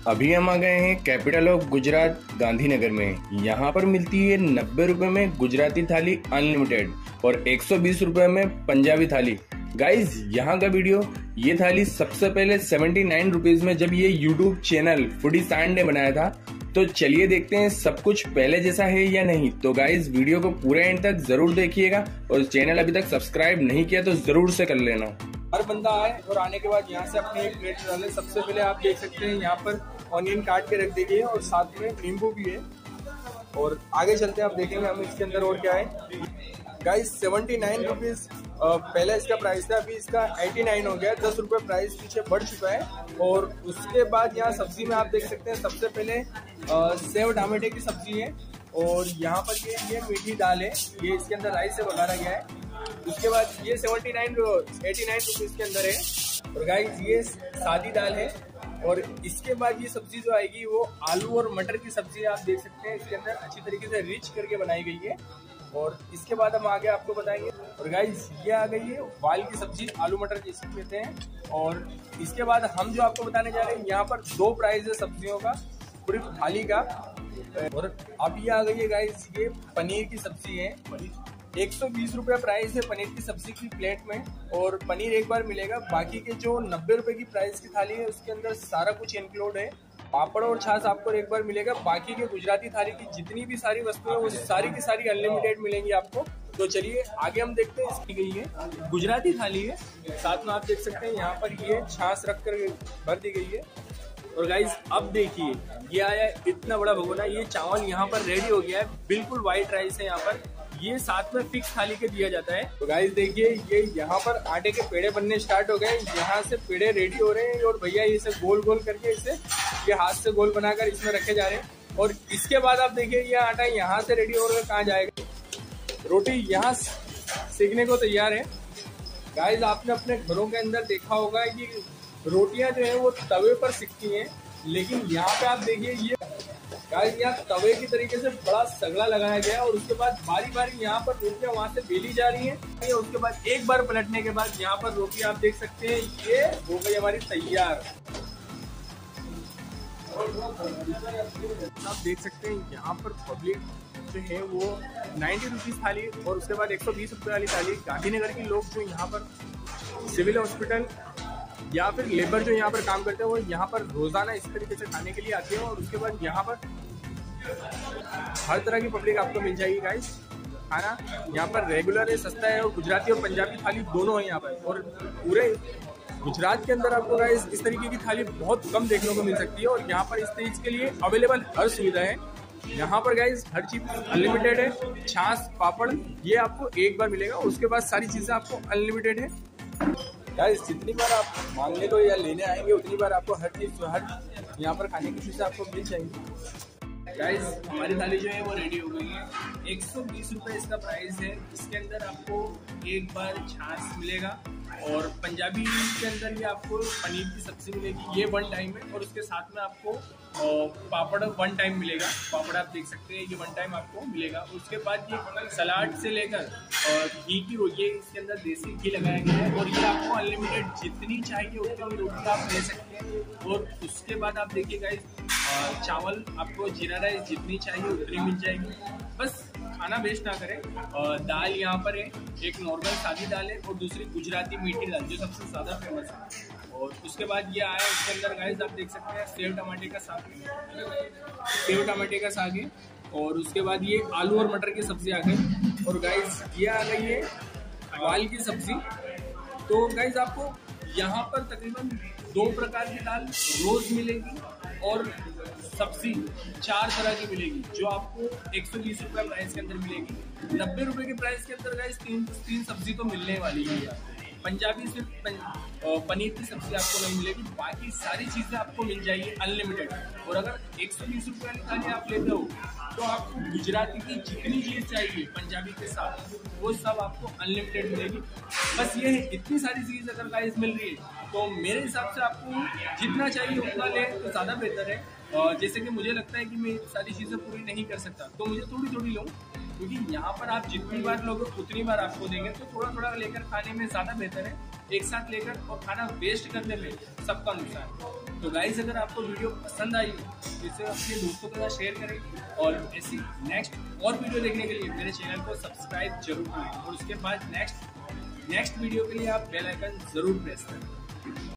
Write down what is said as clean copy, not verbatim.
अभी हम आ गए हैं कैपिटल ऑफ गुजरात गांधीनगर में। यहाँ पर मिलती है 90 रुपए में गुजराती थाली अनलिमिटेड और 120 रुपए में पंजाबी थाली। गाइज यहाँ का वीडियो, ये थाली सबसे पहले 79 रुपीज में जब ये यूट्यूब चैनल फूडी सैंड ने बनाया था। तो चलिए देखते हैं सब कुछ पहले जैसा है या नहीं। तो गाइज वीडियो को पूरे एंड तक जरूर देखिएगा और चैनल अभी तक सब्सक्राइब नहीं किया तो जरूर से कर लेना। हर बंदा आए और आने के बाद यहाँ से अपनी एक प्लेट डाले। सबसे पहले आप देख सकते हैं यहाँ पर ऑनियन काट के रख दी गई है और साथ में नींबू भी है। और आगे चलते हैं, आप देखेंगे हम इसके अंदर और क्या है। गाइस 79 रुपीज पहले इसका प्राइस था, अभी इसका 89 हो गया, 10 रुपये प्राइस पीछे बढ़ चुका है। और उसके बाद यहाँ सब्जी में आप देख सकते हैं सबसे पहले सेव टमाटे की सब्जी है और यहाँ पर ये मीठी दाल है, ये इसके अंदर राइस से बघारा गया है। उसके बाद ये 89 रुपीज के अंदर है। और गाइस ये सादी दाल है। और इसके बाद ये सब्जी जो आएगी वो आलू और मटर की सब्जी है। आप देख सकते हैं इसके अंदर अच्छी तरीके से रिच करके बनाई गई है। और इसके बाद हम आगे आपको बताएंगे। और गाइस ये आ गई है वाल की सब्जी, आलू मटर जिसे कहते हैं। और इसके बाद हम जो आपको बताने जा रहे हैं, यहाँ पर 2 प्राइस है सब्जियों का, पूरी थाली का। और अब ये आ गई है गाइस ये पनीर की सब्जी है। 120 रुपये प्राइस है पनीर की सब्जी की प्लेट में। और पनीर एक बार मिलेगा, बाकी के जो 90 रुपए की प्राइस की थाली है उसके अंदर सारा कुछ इंक्लूड है। पापड़ और छाछ आपको एक बार मिलेगा। बाकी के गुजराती थाली की जितनी भी सारी वस्तुएं वो सारी की सारी अनलिमिटेड मिलेंगी आपको। तो चलिए आगे हम देखते हैं। इसकी गई है गुजराती थाली है, साथ में आप देख सकते हैं यहाँ पर ये छाछ रख कर भर दी गई है। और गाइज अब देखिए ये आया इतना बड़ा भगोना, ये चावल यहाँ पर रेडी हो गया है, बिल्कुल व्हाइट राइस है यहाँ पर। ये साथ में फिक्स थाली के दिया जाता है। तो गाइस देखिए ये यहाँ पर आटे के पेड़े बनने स्टार्ट हो गए, यहाँ से पेड़े रेडी हो रहे हैं। और भैया इसे गोल गोल करके इसे ये हाथ से गोल बनाकर इसमें रखे जा रहे हैं। और इसके बाद आप देखिए ये आटा यहाँ से रेडी हो रहा है, कहाँ जाएगा। रोटी यहाँ सीखने को तैयार है। गाइस आपने अपने घरों के अंदर देखा होगा कि रोटियां जो है वो तवे पर सिकती हैं, लेकिन यहाँ पे आप देखिए ये गाइस यहाँ तवे की तरीके से बड़ा सगड़ा लगाया गया है। और उसके बाद बारी बारी यहाँ पर रोटियां वहां से बेली जा रही हैं। उसके बाद एक बार पलटने के बाद यहाँ पर रोटी आप देख सकते हैं ये हो गई हमारी तैयार। आप देख सकते हैं यहाँ पर पब्लिक जो है वो 90 रुपीज थाली और उसके बाद 120 रुपये वाली थाली। गांधीनगर के लोग जो यहाँ पर सिविल हॉस्पिटल या फिर लेबर जो यहाँ पर काम करते हैं वो यहाँ पर रोजाना इस तरीके से खाने के लिए आते हैं। और उसके बाद यहाँ पर हर तरह की पब्लिक आपको मिल जाएगी गाइस। खाना यहाँ पर रेगुलर है, सस्ता है। और गुजराती और पंजाबी थाली दोनों है यहाँ पर। और पूरे गुजरात के अंदर आपको गाइस इस तरीके की थाली बहुत कम देखने को मिल सकती है। और यहाँ पर इस चीज के लिए अवेलेबल हर सुविधा है। यहाँ पर गाइस हर चीज अनलिमिटेड है। छाछ पापड़ ये आपको एक बार मिलेगा और उसके बाद सारी चीजें आपको अनलिमिटेड है। गाइस जितनी बार आप मांगने को या लेने आएंगे उतनी बार आपको हर चीज हर यहाँ पर खाने की चीजें आपको मिल जाएंगी। गाइस हमारी थाली जो है वो रेडी हो गई है। 120 रुपये इसका प्राइस है। इसके अंदर आपको एक बार छाछ मिलेगा और पंजाबी के अंदर ये आपको पनीर की सब्जी मिलेगी, ये 1 टाइम है। और उसके साथ में आपको पापड़ 1 टाइम मिलेगा। पापड़ आप देख सकते हैं ये 1 टाइम आपको मिलेगा। उसके बाद ये सलाद से लेकर घी की ये इसके अंदर देसी घी लगाया गया है। और ये आपको अनलिमिटेड जितनी चाहिए उतनी रोटी आप ले सकते हैं। और उसके बाद आप देखिए गाइस चावल आपको जीरा राइस जितनी चाहिए उतनी मिल जाएगी। बस खाना वेस्ट ना करें। दाल यहाँ पर है, एक नॉर्मल सादी दाल है और दूसरी गुजराती मीठी दाल जो सबसे ज़्यादा फेमस है। और उसके बाद ये आया उसके अंदर गाइस आप देख सकते हैं सेव टमाटे का साग है। और उसके बाद ये आलू और मटर की सब्जी आ गई। और गाइस ये आ गई है वाल की सब्जी। तो गाइस आपको यहाँ पर तकरीबन 2 प्रकार की दाल रोज मिलेगी और सब्जी 4 तरह की मिलेगी, जो आपको 120 रुपये प्राइस के अंदर मिलेगी। 90 रुपये के प्राइस के अंदर गाइस 3 सब्जी तो मिलने वाली है। पंजाबी सिर्फ पनीर की सब्जी आपको नहीं मिलेगी, बाकी सारी चीजें आपको मिल जाएगी अनलिमिटेड। और अगर 120 रुपये वाली थाली आप लेते हो तो आपको गुजराती की जितनी चीज चाहिए पंजाबी के साथ वो सब आपको अनलिमिटेड मिलेगी। बस ये है, इतनी सारी चीज अगर गाइस मिल रही है तो मेरे हिसाब से आपको जितना चाहिए उतना ले तो ज़्यादा बेहतर है। जैसे कि मुझे लगता है कि मैं सारी चीज़ें पूरी नहीं कर सकता, तो मुझे थोड़ी थोड़ी लूँ, क्योंकि यहाँ पर आप जितनी बार लोगे उतनी बार आपको देंगे, तो थोड़ा थोड़ा लेकर खाने में ज़्यादा बेहतर है। एक साथ लेकर और खाना वेस्ट करने में सबका नुकसान। तो गाइस, अगर आपको वीडियो पसंद आई तो इसे अपने दोस्तों के साथ शेयर करें, और ऐसी नेक्स्ट और वीडियो देखने के लिए मेरे चैनल को सब्सक्राइब जरूर करें, और उसके बाद नेक्स्ट वीडियो के लिए आप बेल आइकन जरूर प्रेस करें।